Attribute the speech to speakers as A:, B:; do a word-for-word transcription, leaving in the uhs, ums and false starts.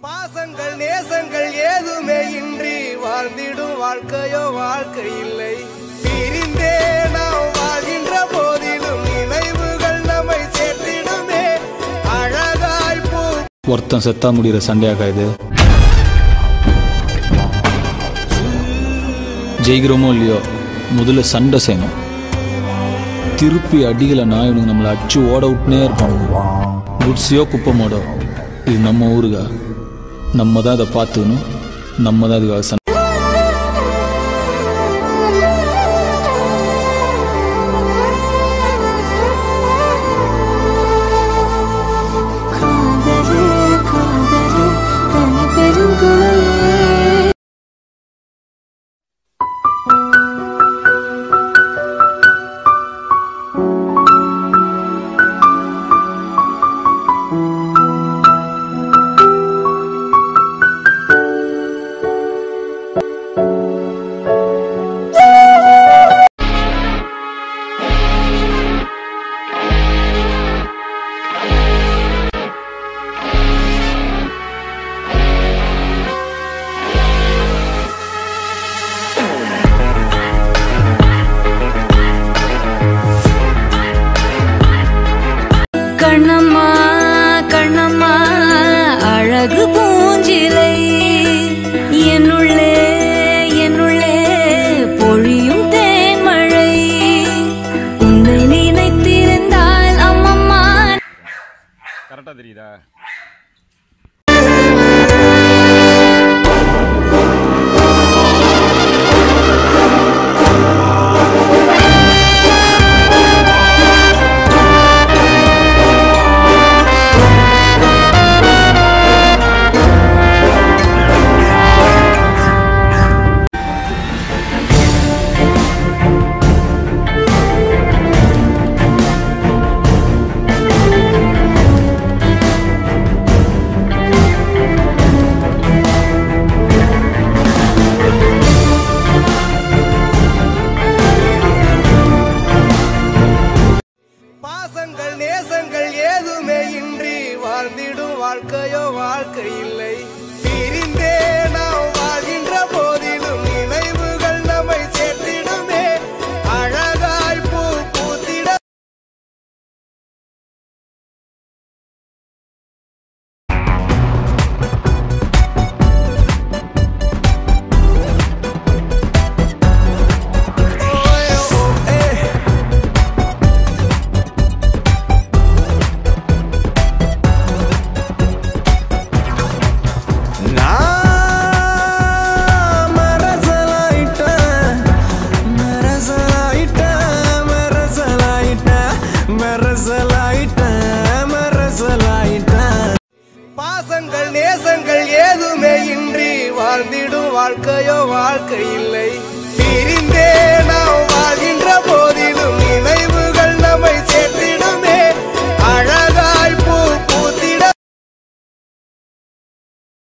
A: பாசங்கள் நேசங்கள் ஏதுமே இன்றி வாழ்ந்திடும் வாழ்க்கையோ வாழ்க்கை இல்லை. பிரிந்தே நாம் வாழ்கின்ற போதிலும் நினைவுகள் நம்மை சேர்த்திடுமே அழகாய் பூ.
B: ஒருத்தன் செத்தா முடிகிற சண்டையாக இது. ஜெயிக்கிறோமோ இல்லையோ முதல்ல சண்டை செய்யணும். திருப்பி அடிக்கலைன்னா இவனுக்கு நம்மளை அடிச்சு ஓட விட்டுனே இருப்பானுங்க. குட்ஸியோ குப்பமோடோ இது நம்ம ஊருக்கா, நம்ம தான் இதை பார்த்துக்கணும், நம்ம தான் இதுக்காக சண்டை.
C: கண்ணம்மா கண்ணம்மா அழகு பூஞ்சிலை என்னுள்ளே என்னுள்ளே பொழியும் தேன்மழை உன்னை நினைத்திருந்தால் அம்மம்மா.
D: கரெக்டா தெரியுதா?
A: பாசங்கள் நேசங்கள் ஏதுமே இன்றி வாழ்ந்திடும் வாழ்க்கையோ வாழ்க்கை இல்லை. பிரிந்தே நாம் வாழ்கின்ற போதிலும் நினைவுகள் நம்மை சேர்த்திடுமே அழகாய் பூ பூத்திட. பாசங்கள் நேசங்கள் ஏதுமே இன்றி வாழ்ந்திடும் வாழ்க்கையோ வாழ்க்கை இல்லை. பிரிந்தே நாம் வாழ்கின்ற